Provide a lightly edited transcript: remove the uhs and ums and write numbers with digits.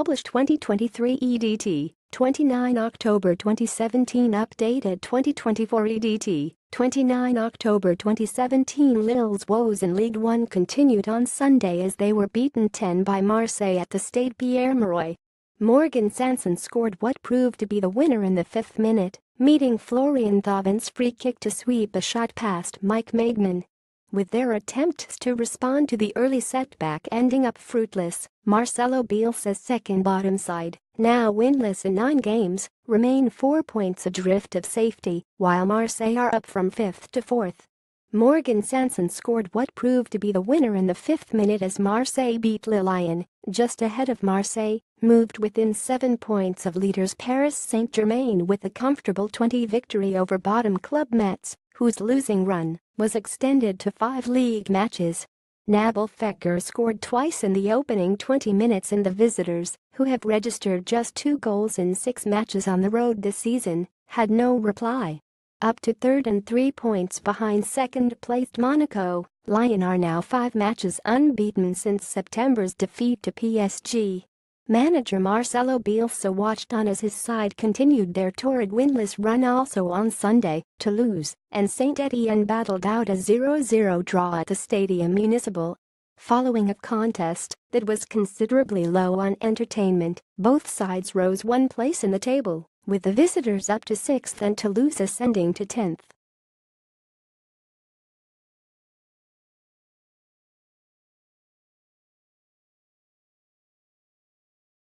published 2023 EDT, 29 October 2017 updated 2024 EDT, 29 October 2017 Lille's woes in Ligue 1 continued on Sunday as they were beaten 10 by Marseille at the Stade PierreMauroy. Morgan Sanson scored what proved to be the winner in the 5th minute, meeting Florian Thauvins' free kick to sweep a shot past Mike Maignan. With their attempts to respond to the early setback ending up fruitless, Marcelo Bielsas' second-bottom side, now winless in 9 games, remain 4 points adrift of safety, while Marseille are up from 5th to 4th. Morgan Sanson scored what proved to be the winner in the 5th minute as Marseille beat LilleLyon, just ahead of Marseille, moved within 7 points of leaders Paris St Germain with a comfortable 20 victory over bottom club Metz, whose losing run was extended to 5 league matches. Nabil Fekir scored twice in the opening 20 minutes and the visitors, who have registered just 2 goals in 6 matches on the road this season, had no reply. Up to 3rd and 3 points behind second-placed Monaco, Lyon are now 5 matches unbeaten since September's defeat to PSG. Manager Marcelo Bielsas watched on as his side continued their torrid winless run. Also on Sunday, Toulouse and Saint-Étienne battled out a 0-0 draw at the Stadium Municipal. Following a contest that was considerably low on entertainment, both sides rose 1 place in the table, with the visitors up to 6th and Toulouse ascending to 10th.